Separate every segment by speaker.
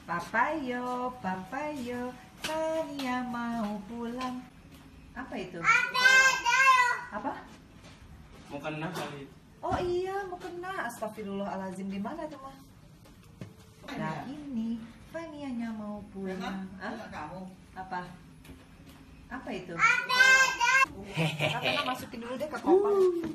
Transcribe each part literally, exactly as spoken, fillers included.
Speaker 1: Papayo, papayo, Tania mau pulang. Apa itu? Apa?
Speaker 2: Mau kena kali.
Speaker 1: Oh iya, mau kena. Astagfirullahaladzim, di mana tuh mah? Nah ini, Tanianya mau pulang. Hah? Apa? Apa itu? Kakak masukin dulu deh ke koper.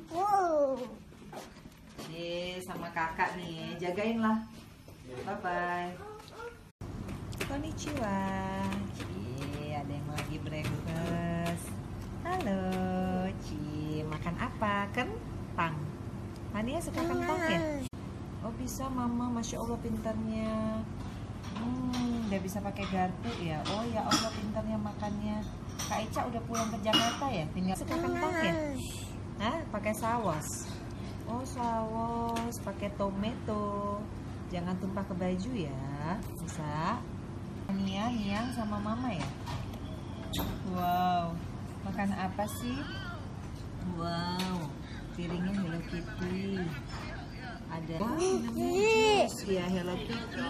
Speaker 1: Nih sama kakak nih, jagain lah. Bye bye. Konnichiwa. Cie, ada yang lagi breakfast. Halo, Cie, makan apa? Kentang. Tania suka kentang ya? Oh bisa mama, masya Allah pintarnya. Hmm, udah bisa pakai garpu ya. Oh ya Allah pintarnya makannya. Kak Ica udah pulang ke Jakarta ya? Tinggal suka kentang ya? Hah? Pakai saus. Oh saus, pakai tomato. Jangan tumpah ke baju ya. Bisa? Nia, Niang sama mama ya? Wow, makan apa sih? Wow, piringnya Hello Kitty. Ada jus ya Hello Kitty.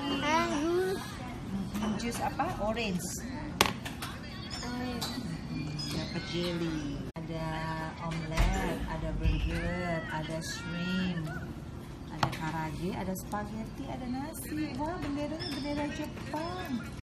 Speaker 1: Jus apa? Orange. Dapat jelly. Ada omelet, ada burger, ada shrimp, ada karage, ada spaghetti, ada nasi. Wah, benderanya bendera Jepang.